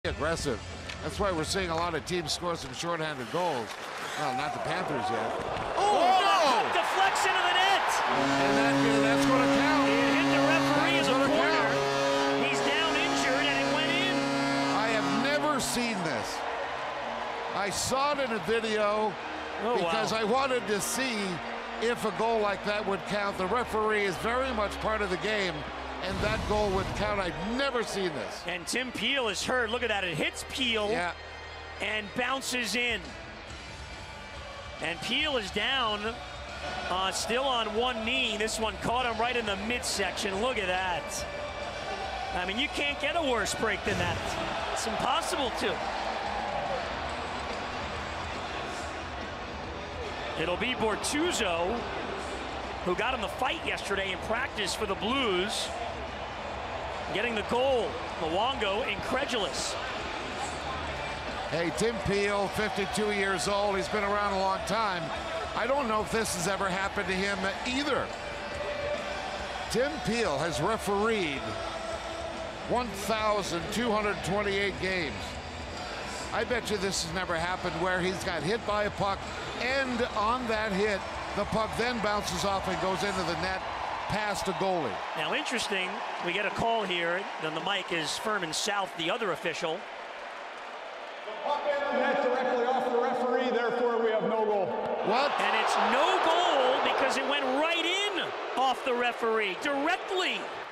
aggressive. That's why we're seeing a lot of teams score some shorthanded goals. Well, not the Panthers yet. Oh, no! Deflects into the net! And that's going to count. It hit the referee in the corner. He's down injured, and it went in. I have never seen this. I saw it in a video because I wanted to see if a goal like that would count. The referee is very much part of the game, and that goal would count. I've never seen this. And Tim Peel is hurt. Look at that. It hits Peel and bounces in. And Peel is down, still on one knee. This one caught him right in the midsection. Look at that. I mean, you can't get a worse break than that. It's impossible to. It'll be Bortuzzo, who got in the fight yesterday in practice for the Blues, getting the goal. Luongo incredulous. Hey, Tim Peel, 52 years old. He's been around a long time. I don't know if this has ever happened to him either. Tim Peel has refereed 1,228 games. I bet you this has never happened where he's got hit by a puck, and on that hit, the puck then bounces off and goes into the net past a goalie. Now, interesting, we get a call here. Then the mic is Furman South, the other official. Net directly off the referee, therefore we have no goal. What? And it's no goal because it went right in off the referee, directly